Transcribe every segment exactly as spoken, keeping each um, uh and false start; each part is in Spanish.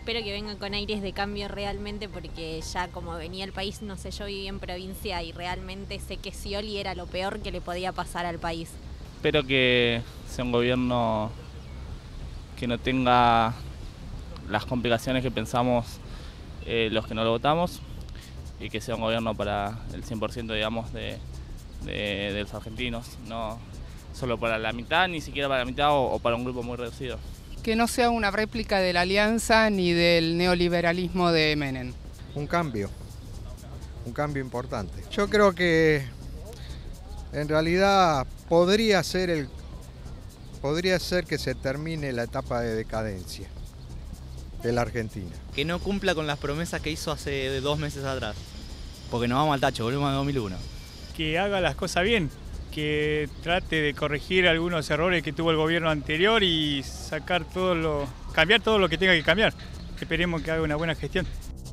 espero que venga con aires de cambio realmente, porque ya como venía el país, no sé, yo viví en provincia y realmente sé que Scioli era lo peor que le podía pasar al país. Espero que sea un gobierno que no tenga las complicaciones que pensamos eh, los que no lo votamos, y que sea un gobierno para el cien por ciento, digamos, de, de, de los argentinos, no solo para la mitad, ni siquiera para la mitad o, o para un grupo muy reducido. Que no sea una réplica de la Alianza ni del neoliberalismo de Menem. Un cambio, un cambio importante. Yo creo que en realidad podría ser, el, podría ser que se termine la etapa de decadencia de la Argentina. Que no cumpla con las promesas que hizo hace dos meses atrás, porque nos vamos al tacho, volvemos a dos mil uno. Que haga las cosas bien, que trate de corregir algunos errores que tuvo el gobierno anterior y sacar todo lo, cambiar todo lo que tenga que cambiar. Esperemos que haga una buena gestión.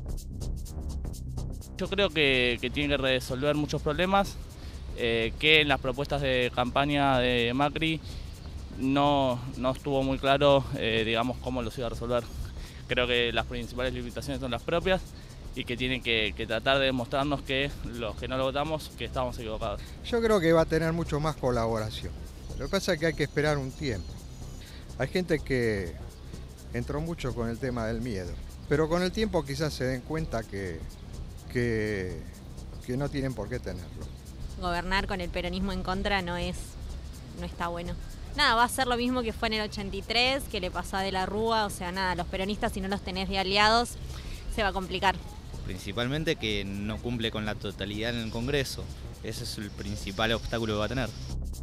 Yo creo que, que tiene que resolver muchos problemas, eh, que en las propuestas de campaña de Macri no, no estuvo muy claro, eh, digamos, cómo los iba a resolver. Creo que las principales limitaciones son las propias y que tienen que, que tratar de demostrarnos que los que no lo votamos, que estamos equivocados. Yo creo que va a tener mucho más colaboración. Lo que pasa es que hay que esperar un tiempo. Hay gente que entró mucho con el tema del miedo, pero con el tiempo quizás se den cuenta que, que, que no tienen por qué tenerlo. Gobernar con el peronismo en contra no es, no está bueno. Nada, va a ser lo mismo que fue en el ochenta y tres, que le pasó a De la Rúa, o sea, nada, los peronistas, si no los tenés de aliados, se va a complicar. Principalmente que no cumple con la totalidad en el Congreso. Ese es el principal obstáculo que va a tener.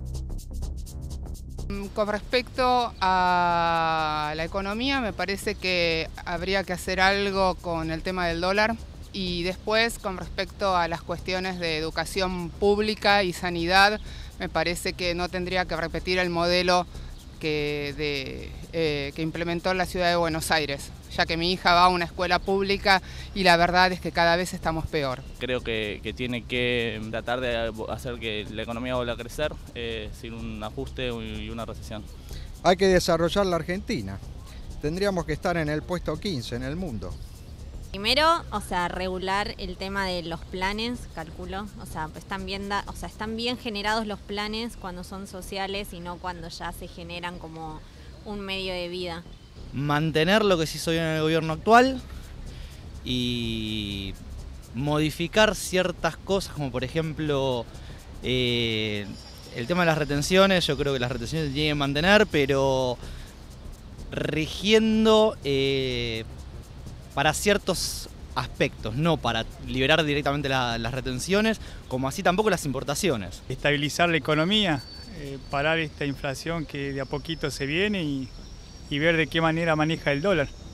Con respecto a la economía, me parece que habría que hacer algo con el tema del dólar. Y después, con respecto a las cuestiones de educación pública y sanidad, me parece que no tendría que repetir el modelo que, de, eh, que implementó la ciudad de Buenos Aires, ya que mi hija va a una escuela pública y la verdad es que cada vez estamos peor. Creo que, que tiene que tratar de hacer que la economía vuelva a crecer eh, sin un ajuste y una recesión. Hay que desarrollar la Argentina. Tendríamos que estar en el puesto quince en el mundo. Primero, o sea, regular el tema de los planes, calculo, o sea, están bien, da, o sea, están bien generados los planes cuando son sociales y no cuando ya se generan como un medio de vida. Mantener lo que se hizo bien en el gobierno actual y modificar ciertas cosas, como por ejemplo eh, el tema de las retenciones. Yo creo que las retenciones se tienen que mantener, pero rigiendo eh, para ciertos aspectos, no para liberar directamente la, las retenciones, como así tampoco las importaciones. Estabilizar la economía, eh, parar esta inflación que de a poquito se viene y, y ver de qué manera maneja el dólar.